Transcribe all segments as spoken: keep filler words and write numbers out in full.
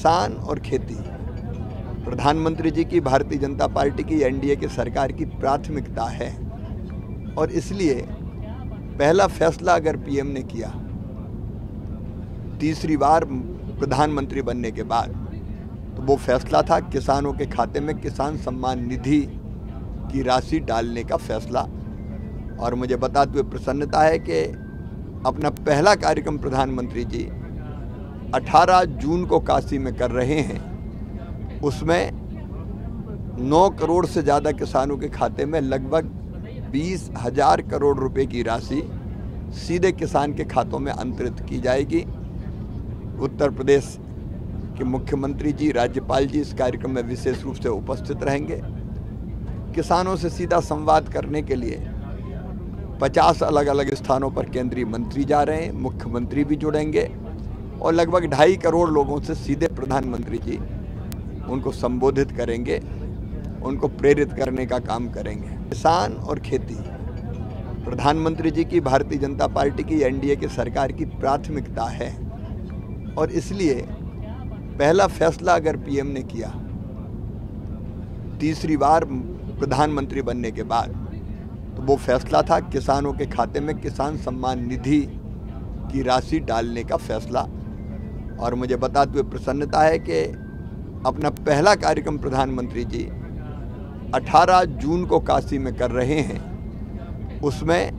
किसान और खेती प्रधानमंत्री जी की भारतीय जनता पार्टी की एनडीए की सरकार की प्राथमिकता है और इसलिए पहला फैसला अगर पीएम ने किया तीसरी बार प्रधानमंत्री बनने के बाद तो वो फैसला था किसानों के खाते में किसान सम्मान निधि की राशि डालने का फैसला। और मुझे बताते हुए प्रसन्नता है कि अपना पहला कार्यक्रम प्रधानमंत्री जी अठारह जून को काशी में कर रहे हैं। उसमें नौ करोड़ से ज़्यादा किसानों के खाते में लगभग बीस हजार करोड़ रुपए की राशि सीधे किसान के खातों में अंतरित की जाएगी। उत्तर प्रदेश के मुख्यमंत्री जी, राज्यपाल जी इस कार्यक्रम में विशेष रूप से उपस्थित रहेंगे। किसानों से सीधा संवाद करने के लिए पचास अलग अलग स्थानों पर केंद्रीय मंत्री जा रहे हैं, मुख्यमंत्री भी जुड़ेंगे और लगभग ढाई करोड़ लोगों से सीधे प्रधानमंत्री जी उनको संबोधित करेंगे, उनको प्रेरित करने का काम करेंगे। किसान और खेती प्रधानमंत्री जी की भारतीय जनता पार्टी की एनडीए की सरकार की प्राथमिकता है और इसलिए पहला फैसला अगर पीएम ने किया तीसरी बार प्रधानमंत्री बनने के बाद तो वो फैसला था किसानों के खाते में किसान सम्मान निधि की राशि डालने का फैसला। और मुझे बताते हुए प्रसन्नता है कि अपना पहला कार्यक्रम प्रधानमंत्री जी अठारह जून को काशी में कर रहे हैं। उसमें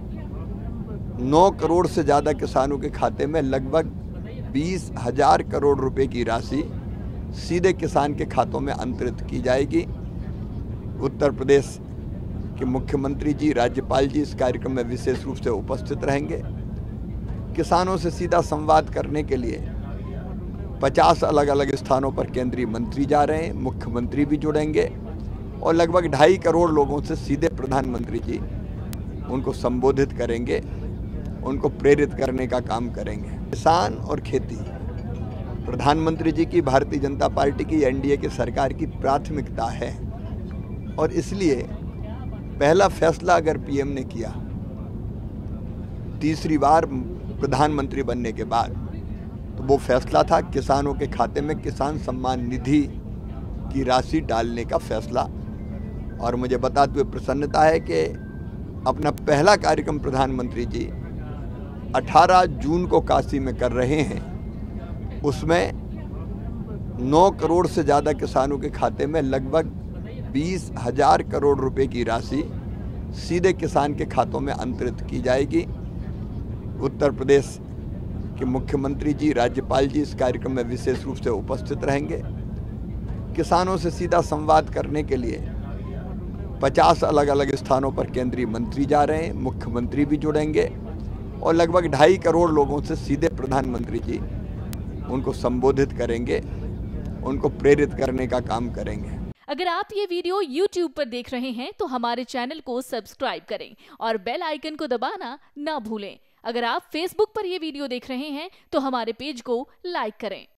नौ करोड़ से ज़्यादा किसानों के खाते में लगभग बीस हजार करोड़ रुपए की राशि सीधे किसान के खातों में अंतरित की जाएगी। उत्तर प्रदेश के मुख्यमंत्री जी, राज्यपाल जी इस कार्यक्रम में विशेष रूप से उपस्थित रहेंगे। किसानों से सीधा संवाद करने के लिए पचास अलग अलग स्थानों पर केंद्रीय मंत्री जा रहे हैं, मुख्यमंत्री भी जुड़ेंगे और लगभग ढाई करोड़ लोगों से सीधे प्रधानमंत्री जी उनको संबोधित करेंगे, उनको प्रेरित करने का काम करेंगे। किसान और खेती प्रधानमंत्री जी की भारतीय जनता पार्टी की एनडीए की सरकार की प्राथमिकता है और इसलिए पहला फैसला अगर पीएम ने किया तीसरी बार प्रधानमंत्री बनने के बाद तो वो फैसला था किसानों के खाते में किसान सम्मान निधि की राशि डालने का फैसला। और मुझे बताते हुए प्रसन्नता है कि अपना पहला कार्यक्रम प्रधानमंत्री जी अठारह जून को काशी में कर रहे हैं। उसमें नौ करोड़ से ज़्यादा किसानों के खाते में लगभग बीस हजार करोड़ रुपए की राशि सीधे किसान के खातों में अंतरित की जाएगी। उत्तर प्रदेश के मुख्यमंत्री जी, राज्यपाल जी इस कार्यक्रम में विशेष रूप से उपस्थित रहेंगे। किसानों से सीधा संवाद करने के लिए पचास अलग अलग स्थानों पर केंद्रीय मंत्री जा रहे हैं, मुख्यमंत्री भी जुड़ेंगे और लगभग ढाई करोड़ लोगों से सीधे प्रधानमंत्री जी उनको संबोधित करेंगे, उनको प्रेरित करने का काम करेंगे। अगर आप ये वीडियो यूट्यूब पर देख रहे हैं तो हमारे चैनल को सब्सक्राइब करें और बेल आइकन को दबाना ना भूलें। अगर आप फेसबुक पर ये वीडियो देख रहे हैं तो हमारे पेज को लाइक करें।